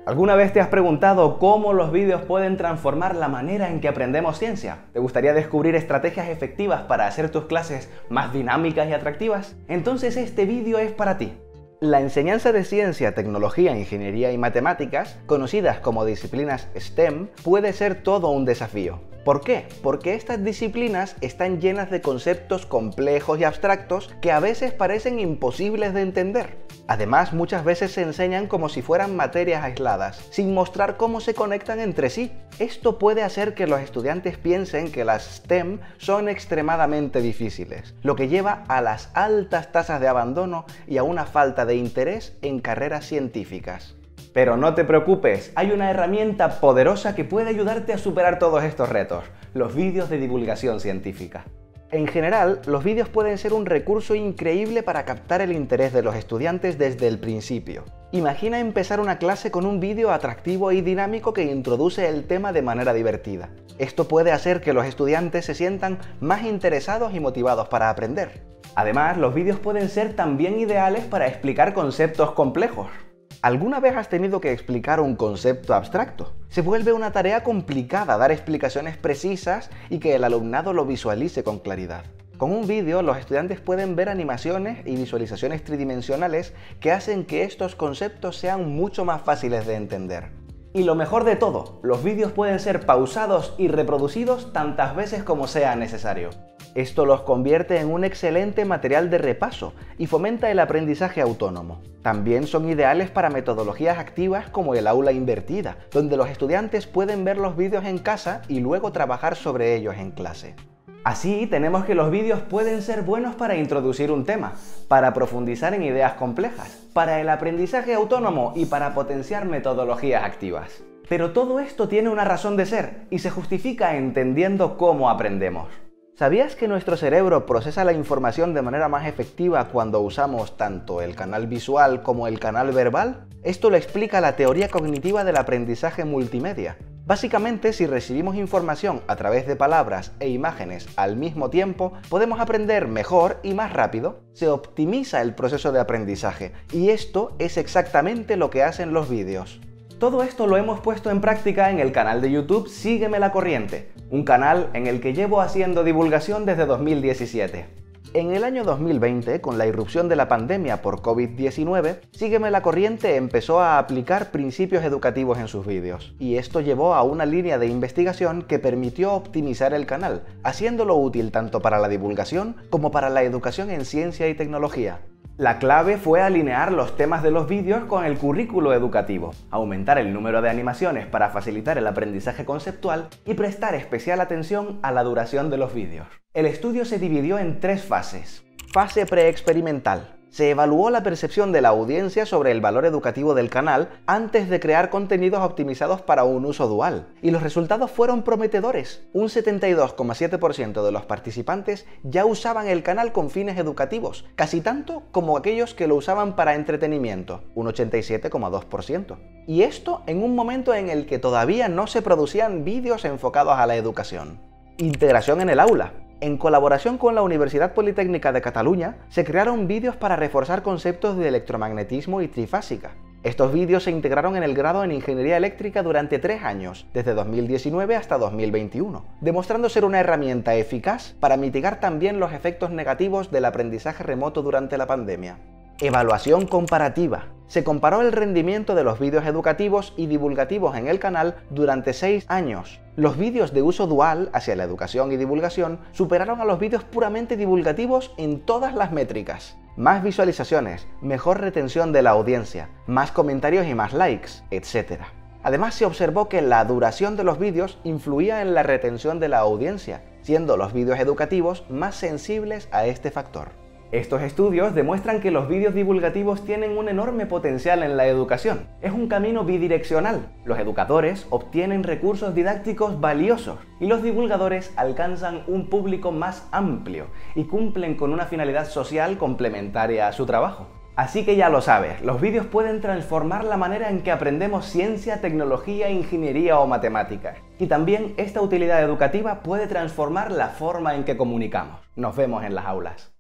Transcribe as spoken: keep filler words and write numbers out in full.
¿Alguna vez te has preguntado cómo los vídeos pueden transformar la manera en que aprendemos ciencia? ¿Te gustaría descubrir estrategias efectivas para hacer tus clases más dinámicas y atractivas? Entonces este vídeo es para ti. La enseñanza de ciencia, tecnología, ingeniería y matemáticas, conocidas como disciplinas STEM, puede ser todo un desafío. ¿Por qué? Porque estas disciplinas están llenas de conceptos complejos y abstractos que a veces parecen imposibles de entender. Además, muchas veces se enseñan como si fueran materias aisladas, sin mostrar cómo se conectan entre sí. Esto puede hacer que los estudiantes piensen que las STEM son extremadamente difíciles, lo que lleva a las altas tasas de abandono y a una falta de interés en carreras científicas. Pero no te preocupes, hay una herramienta poderosa que puede ayudarte a superar todos estos retos: los vídeos de divulgación científica. En general, los vídeos pueden ser un recurso increíble para captar el interés de los estudiantes desde el principio. Imagina empezar una clase con un vídeo atractivo y dinámico que introduce el tema de manera divertida. Esto puede hacer que los estudiantes se sientan más interesados y motivados para aprender. Además, los vídeos pueden ser también ideales para explicar conceptos complejos. ¿Alguna vez has tenido que explicar un concepto abstracto? Se vuelve una tarea complicada dar explicaciones precisas y que el alumnado lo visualice con claridad. Con un vídeo, los estudiantes pueden ver animaciones y visualizaciones tridimensionales que hacen que estos conceptos sean mucho más fáciles de entender. Y lo mejor de todo, los vídeos pueden ser pausados y reproducidos tantas veces como sea necesario. Esto los convierte en un excelente material de repaso y fomenta el aprendizaje autónomo. También son ideales para metodologías activas como el aula invertida, donde los estudiantes pueden ver los vídeos en casa y luego trabajar sobre ellos en clase. Así, tenemos que los vídeos pueden ser buenos para introducir un tema, para profundizar en ideas complejas, para el aprendizaje autónomo y para potenciar metodologías activas. Pero todo esto tiene una razón de ser y se justifica entendiendo cómo aprendemos. ¿Sabías que nuestro cerebro procesa la información de manera más efectiva cuando usamos tanto el canal visual como el canal verbal? Esto lo explica la teoría cognitiva del aprendizaje multimedia. Básicamente, si recibimos información a través de palabras e imágenes al mismo tiempo, podemos aprender mejor y más rápido. Se optimiza el proceso de aprendizaje, y esto es exactamente lo que hacen los vídeos. Todo esto lo hemos puesto en práctica en el canal de YouTube Sígueme la Corriente, un canal en el que llevo haciendo divulgación desde dos mil diecisiete. En el año dos mil veinte, con la irrupción de la pandemia por COVID diecinueve, Sígueme la Corriente empezó a aplicar principios educativos en sus vídeos, y esto llevó a una línea de investigación que permitió optimizar el canal, haciéndolo útil tanto para la divulgación como para la educación en ciencia y tecnología. La clave fue alinear los temas de los vídeos con el currículo educativo, aumentar el número de animaciones para facilitar el aprendizaje conceptual y prestar especial atención a la duración de los vídeos. El estudio se dividió en tres fases. Fase preexperimental. Se evaluó la percepción de la audiencia sobre el valor educativo del canal antes de crear contenidos optimizados para un uso dual, y los resultados fueron prometedores. Un setenta y dos coma siete por ciento de los participantes ya usaban el canal con fines educativos, casi tanto como aquellos que lo usaban para entretenimiento, un ochenta y siete coma dos por ciento. Y esto en un momento en el que todavía no se producían vídeos enfocados a la educación. Integración en el aula. En colaboración con la Universidad Politécnica de Cataluña, se crearon vídeos para reforzar conceptos de electromagnetismo y trifásica. Estos vídeos se integraron en el grado en Ingeniería Eléctrica durante tres años, desde dos mil diecinueve hasta dos mil veintiuno, demostrando ser una herramienta eficaz para mitigar también los efectos negativos del aprendizaje remoto durante la pandemia. Evaluación comparativa. Se comparó el rendimiento de los vídeos educativos y divulgativos en el canal durante seis años. Los vídeos de uso dual hacia la educación y divulgación superaron a los vídeos puramente divulgativos en todas las métricas. Más visualizaciones, mejor retención de la audiencia, más comentarios y más likes, etcétera. Además, se observó que la duración de los vídeos influía en la retención de la audiencia, siendo los vídeos educativos más sensibles a este factor. Estos estudios demuestran que los vídeos divulgativos tienen un enorme potencial en la educación. Es un camino bidireccional. Los educadores obtienen recursos didácticos valiosos y los divulgadores alcanzan un público más amplio y cumplen con una finalidad social complementaria a su trabajo. Así que ya lo sabes, los vídeos pueden transformar la manera en que aprendemos ciencia, tecnología, ingeniería o matemáticas. Y también esta utilidad educativa puede transformar la forma en que comunicamos. Nos vemos en las aulas.